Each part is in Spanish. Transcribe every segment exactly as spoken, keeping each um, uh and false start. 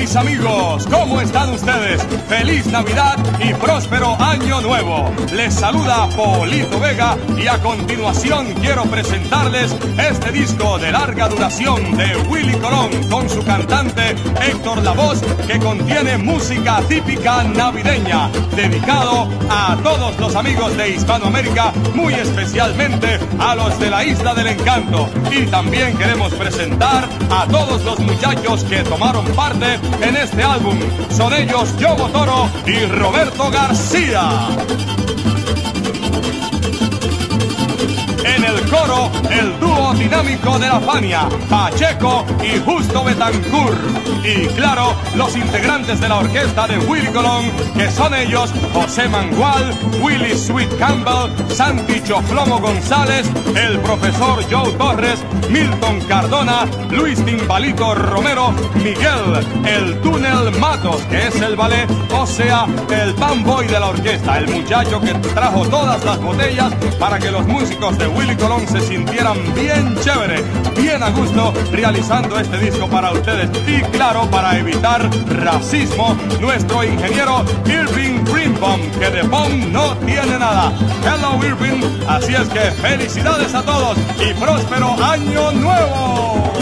mis amigos, ¿cómo están ustedes? Feliz Navidad y próspero Año Nuevo. Les saluda Polito Vega y a continuación quiero presentarles este disco de larga duración de Willy Colón con su cantante Héctor Lavoz, que contiene música típica navideña, dedicado a todos los amigos de Hispanoamérica, muy especialmente a los de la Isla del Encanto. Y también queremos presentar a todos los muchachos que tomaron parte en este álbum. Son ellos Yogo Toro y Roberto García. En el coro, el dúo dinámico de la Fania, Pacheco y Justo Betancourt. Y claro, los integrantes de la orquesta de Willy Colón, que son ellos José Mangual, Willy Sweet Campbell, Santi Choflomo González, el profesor Joe Torres, Milton Cardona, Luis Timbalito Romero, Miguel El Túnel Matos, que es el ballet, o sea, el fanboy de la orquesta, el muchacho que trajo todas las botellas para que los músicos de Willy Colón se sintieran bien chévere, bien a gusto realizando este disco para ustedes. Y claro, para evitar racismo, nuestro ingeniero Irving Greenbaum, que de bomb no tiene nada. Hello Irving, así es que felicidades a todos y próspero Año Nuevo.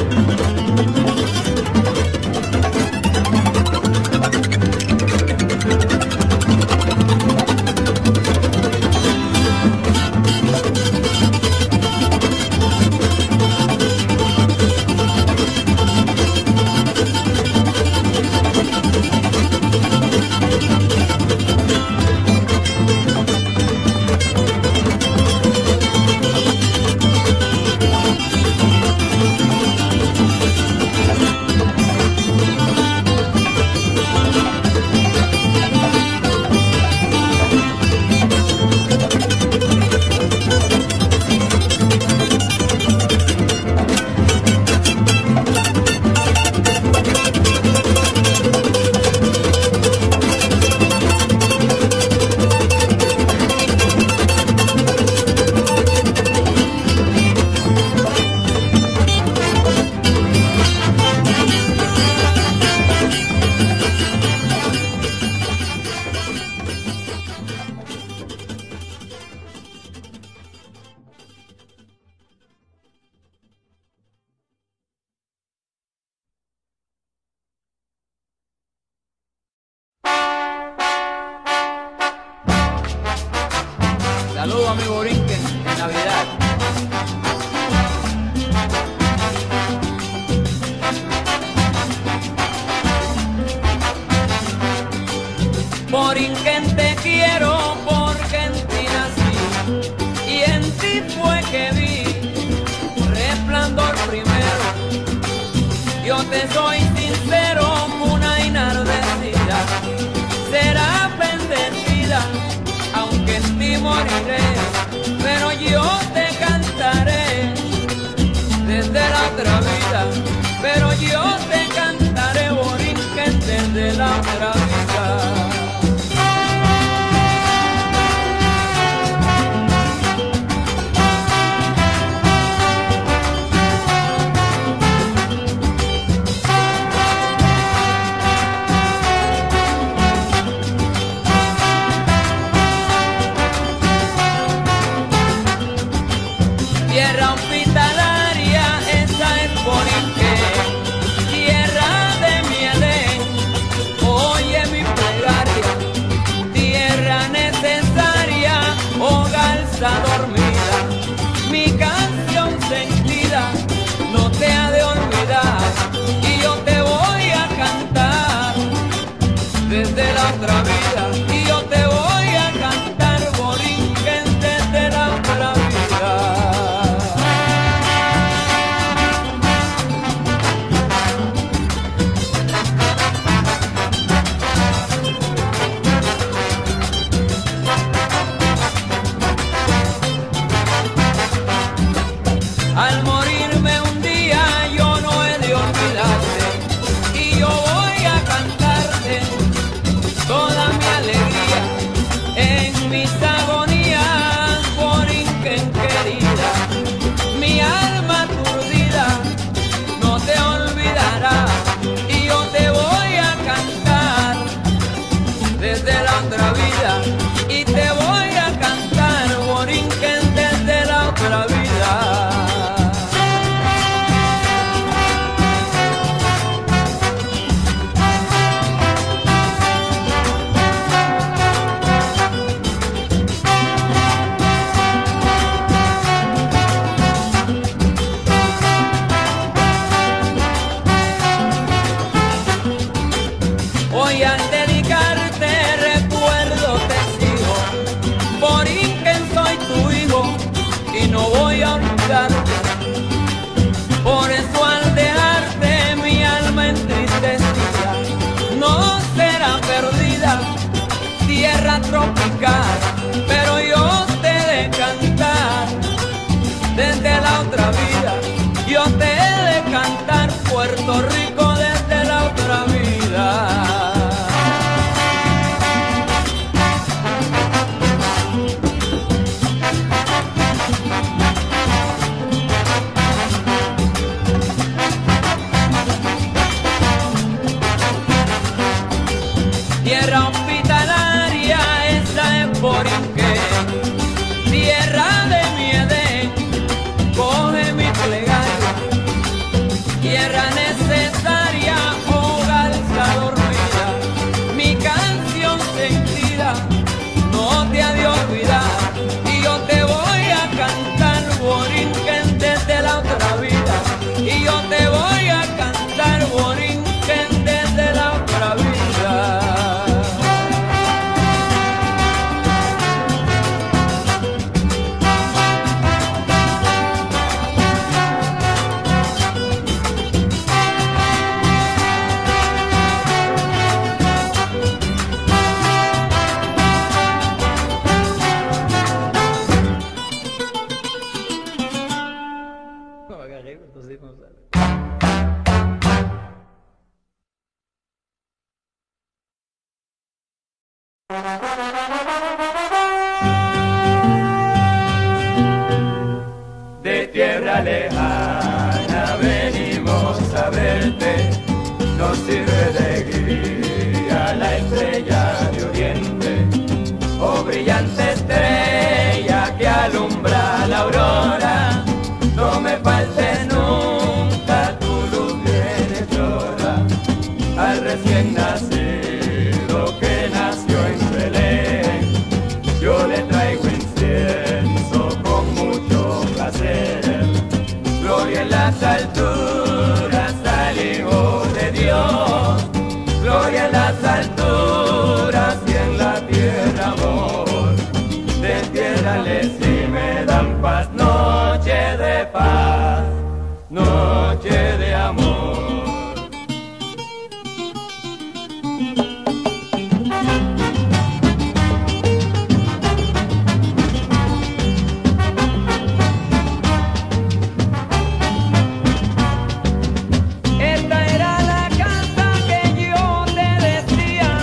Saludos a mi Borinquen en Navidad. Borinquen, te quiero porque en ti nací y en ti fue que vi resplandor primero. Yo te soy sincero, una enardecida, será bendecida, aunque en ti moriré, pero yo te cantaré desde la otra vida, pero yo te cantaré, Borinquen, desde la otra vida. Tierra hospitalaria, esa es Borinquen, tierra de mielén, oye mi plegaria, tierra necesaria, oh garza dormida, mi canción sentida no te ha de olvidar, y yo te voy a cantar desde la otra vida, y yo te voy a cantar, Borinquen, desde la otra vida. Al morirme un día yo no he de olvidarte, y yo voy a cantarte toda mi alegría. al dedicarte recuerdo te sigo. Borinquen, soy tu hijo y no voy a olvidarte. Por eso al dejarte mi alma entristecida no será perdida, tierra tropical, pero yo te he de cantar desde la otra vida. Yo te he de cantar Puerto Rico desde la otra vida. Tierra hospitalaria, esa es Borinquen, tierra de mi Edén, coge mi plegaria, tierra necesaria, hogar está dormida, mi canción sentida no te ha de olvidar, y yo te voy a cantar Borinquen desde la otra vida, y yo te voy a cantar Borinquen desde la otra vida. De tierra lejana venimos a verte, nos sirve de guía la estrella de oriente, oh brillante estrella que alumbra la aurora, no me faltes nunca tu luz bienhechora, al recién nacido que nació en Belén, yo le traigo incienso con mucho placer, gloria en las alturas al Hijo de Dios, gloria en las alturas y en la tierra amor, despiérales y me dan paz, noche de paz, noche de amor. Esta era la casa que yo te decía,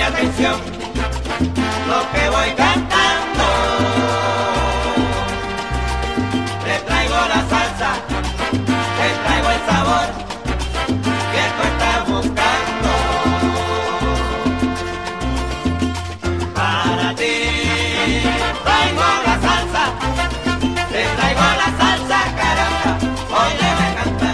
atención lo que voy cantando. Te traigo la salsa, te traigo el sabor que tú estás buscando. Para ti traigo la salsa, te traigo la salsa, caramba, óyeme cantar.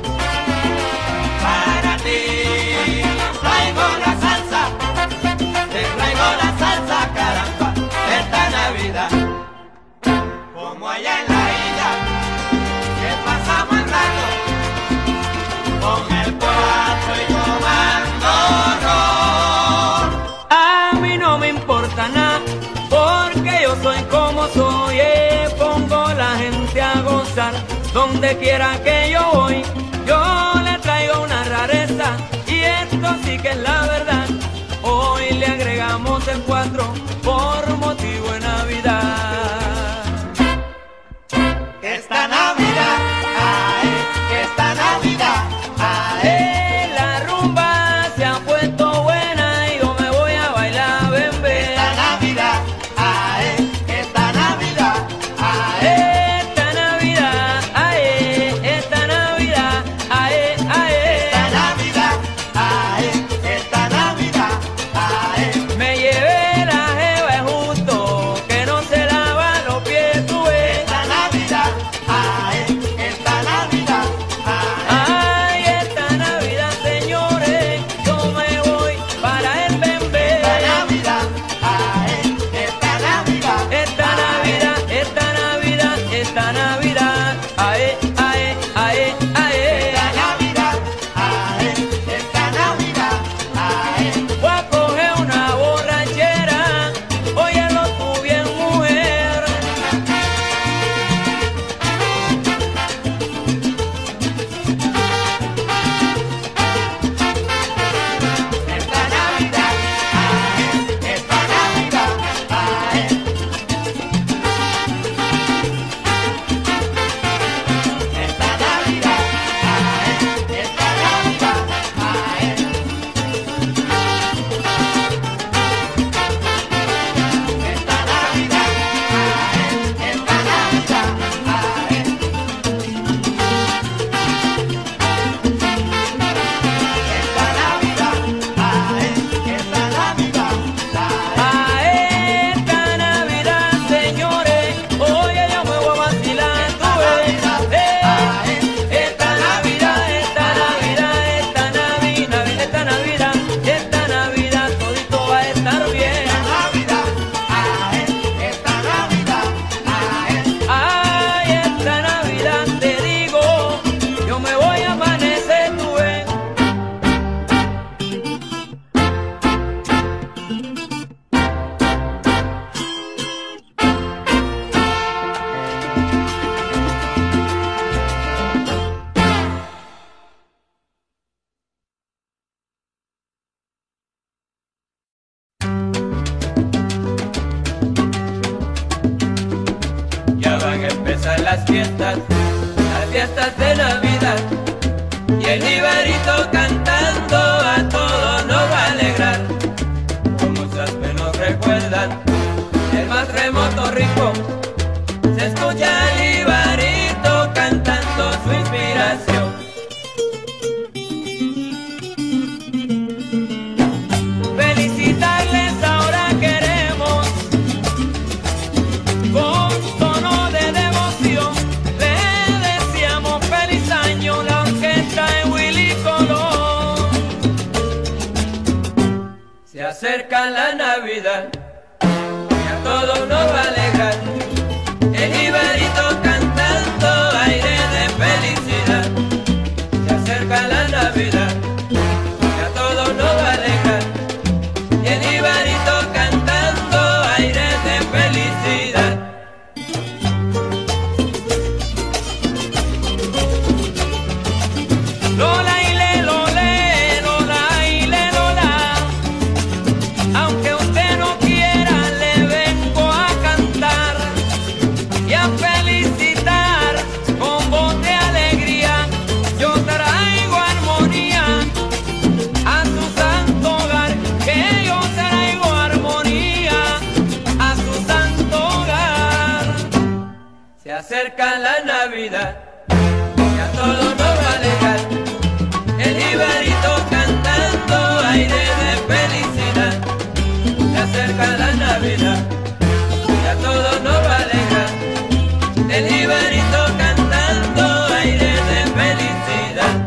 Para ti traigo la salsa, te traigo la salsa, caramba, esta Navidad. Como allá en la isla, que pasamos el rato con el cuatro y tomando ron. A mí no me importa nada, porque yo soy como soy, eh, pongo la gente a gozar, donde quiera que yo voy, yo le traigo una rareza, y esto sí que es la verdad, hoy le agregamos el cuatro por motivo de Navidad. Esta Navidad, ay, esta Navidad, ay. Eh, la rumba se ha puesto buena y yo me voy a bailar bembé. Esta Navidad, ay, esta Navidad, ay. Esta Navidad, ay, esta Navidad, ay, ay. Esta Navidad, ay, esta Navidad, ay. Me llevé la jeva justo, que no se lava los pies, tú ves. Esta Navidad, ay, esta Navidad, ay. Ay, esta Navidad, señores, yo me voy para el bembé. Esta Navidad, ay, esta Navidad, Esta Navidad, esta Navidad, esta Navidad, ay, ay, ay, ay. esta Navidad, ay, esta Navidad, ay. Voy a coger una borrachera, óyelo tú bien, mujer. Esta Navidad, ay, esta Navidad, ay. Esta Navidad, ay, esta Navidad, ay. Esta Navidad, ay, esta Navidad, ay. Esta Navidad, ay, esta Navidad, ay. A esta Navidad, señores, oye, yo me voy a vacilar, tú ves. Eh, esta Navidad, esta Navidad, esta Navidad, esta Navidad, esta Navidad, todito va a estar bien. Navidad, ay, esta Navidad, ay. Ay, esta Navidad te digo, yo me voy a amanecer, tú ves. Ya van a empezar las fiestas, las fiestas de Navidad. Y el Ibarito cantando a todos nos va a alegrar. Como muchas que nos recuerdan el más remoto rincón, se escucha al Ibarito cantando su inspiración. Felicitarles ahora queremos, con tono de devoción, le deseamos feliz año la orquesta de Willy Colón. Se acerca la Navidad y a todos nos va a alegrar. El Ibarito cantando aire de felicidad. Se acerca la Navidad y a todos nos va a alegrar. Y el Ibarito cantando aire de felicidad. Lola y le, lole, Lola y le, Lola. Aunque usted no quiera, le vengo a cantar y a felicitar con voz de alegría. Yo traigo armonía a su santo hogar, que yo será acerca la Navidad, ya todo nos va a alegrar. El jibarito cantando aire de felicidad. Se acerca la Navidad, ya todo nos va a alegrar. El jibarito cantando aire de felicidad.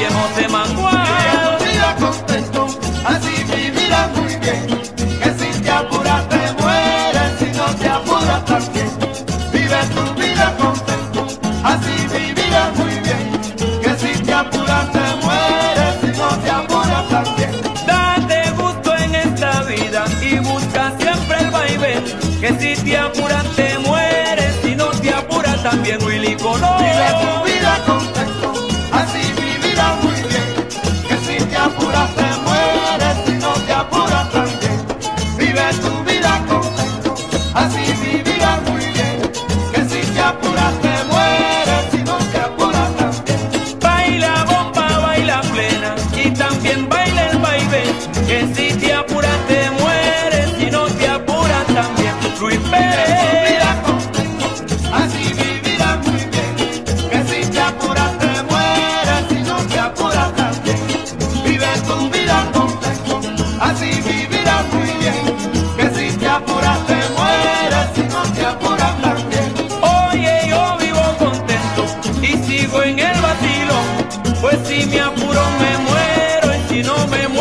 también José Mangual. Vive tu vida contento, así vivirás muy bien. Que si te apuras te mueres, si no te apuras también. Vive tu vida contento, así vivirás muy bien. Que si te apuras te mueres, si no te apuras también. Date gusto en esta vida y busca siempre el vaivén. Que si te apuras te mueres, si no te apuras también, Willy Colón. Vive tu vida contento, así vivirás muy bien. Que si te apuras te mueres, si no te apuras también. Vive tu vida contento, así vivirás muy bien. Que si te apuras te mueres, si no te apuras también. Baila bomba, baila plena y también baila el vaivén. Que si te apuras te mueres, si no te apuras también, Luis Pérez. Así vivirás muy bien, que si te apuras te mueres, si no te apuras también. Vive tu vida contento, así vivirás muy bien, que si te apuras te mueres, si no te apuras también. Oye, yo vivo contento y sigo en el vacilón, pues si me apuro me muero y si no me muero